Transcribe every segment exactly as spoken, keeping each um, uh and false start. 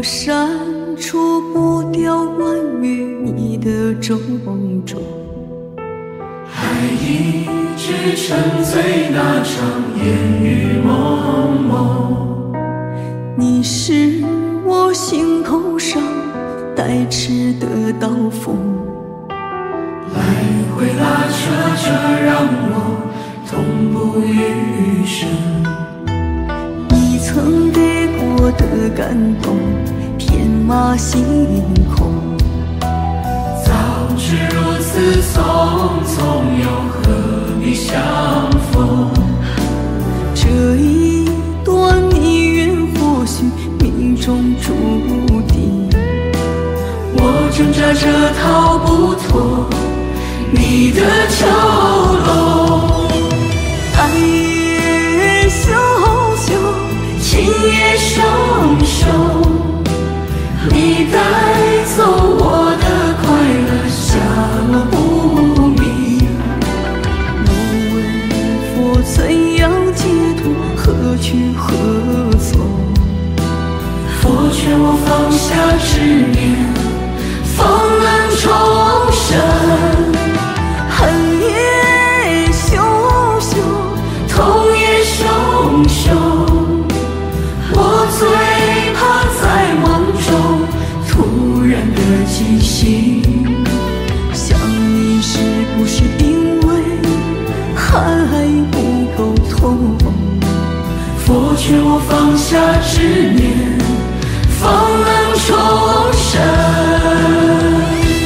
删除不掉关于你的种种， 还一直沉醉那场烟雨蒙蒙。 你是我心头上带刺的刀锋， 来回拉扯着让我痛不欲生。 你曾给过的感动天马行空， 早知如此匆匆，又何必相逢？ 这一段你愿或许命中注定， 我挣扎着逃不脱你的囚笼。 爱也羞羞， 情也汹汹，你带走我的快乐，下落不明。 我问佛怎样解脱，何去何从？ 佛劝我放下执念，方能重生。 恨也羞羞， 痛也汹汹，我最怕在梦中突然的惊醒。 想你是不是因为还不够痛？ 佛劝我放下执念，方能重生。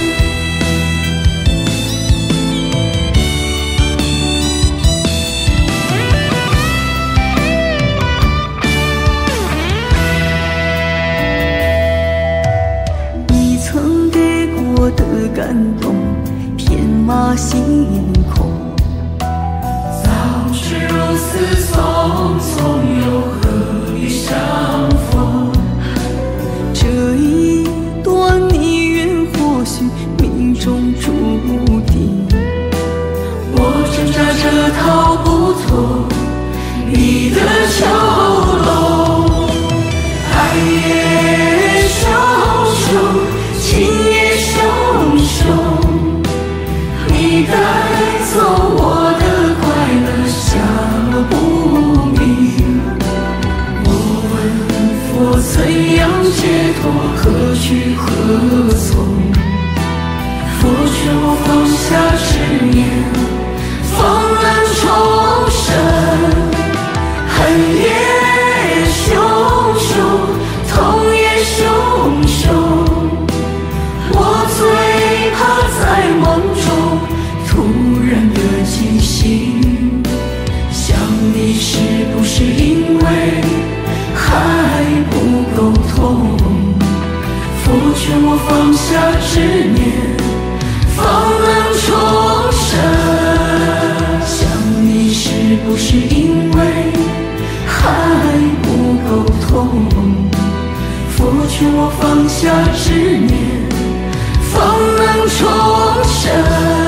你曾给过的感动天马行空， 早知如此匆匆，又何必相逢？ 这一段你愿或许命中注定， 我挣扎着逃不脱你的囚笼。爱也汹汹，情也汹汹，你带走我的快乐，下落不明。我问佛怎样解脱，何去何从？佛劝我放下执念，方能重生。恨也汹汹，痛也汹汹，我最怕在梦中突然的惊醒。想你是不是因为还不够痛？佛劝我放下执念，方能重生。想你是不是因为还不够痛？佛劝我放下执念，方能重生。